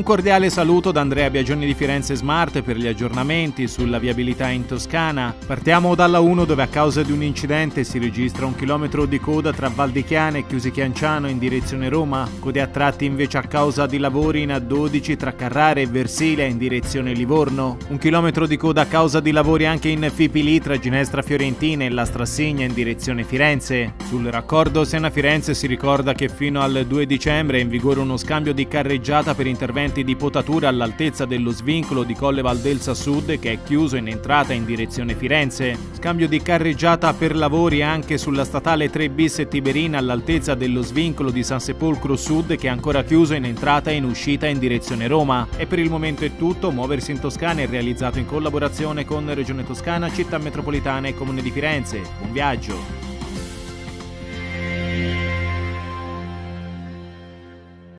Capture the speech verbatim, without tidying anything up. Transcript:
Un cordiale saluto da Andrea Biagioni di Firenze Smart per gli aggiornamenti sulla viabilità in Toscana. Partiamo dalla uno, dove a causa di un incidente si registra un chilometro di coda tra Val di Chiana e Chiusi Chianciano in direzione Roma, code a tratti invece a causa di lavori in A dodici tra Carrara e Versilia in direzione Livorno. Un chilometro di coda a causa di lavori anche in Fipili tra Ginestra Fiorentina e La Strassigna in direzione Firenze. Sul raccordo Siena-Firenze si ricorda che fino al due dicembre è in vigore uno scambio di carreggiata per interventi di potatura all'altezza dello svincolo di Colle Valdelsa Sud, che è chiuso in entrata in direzione Firenze. Scambio di carreggiata per lavori anche sulla statale tre bis Tiberina all'altezza dello svincolo di San Sepolcro Sud, che è ancora chiuso in entrata e in uscita in direzione Roma. E per il momento è tutto. Muoversi in Toscana è realizzato in collaborazione con Regione Toscana, Città Metropolitana e Comune di Firenze. Buon viaggio!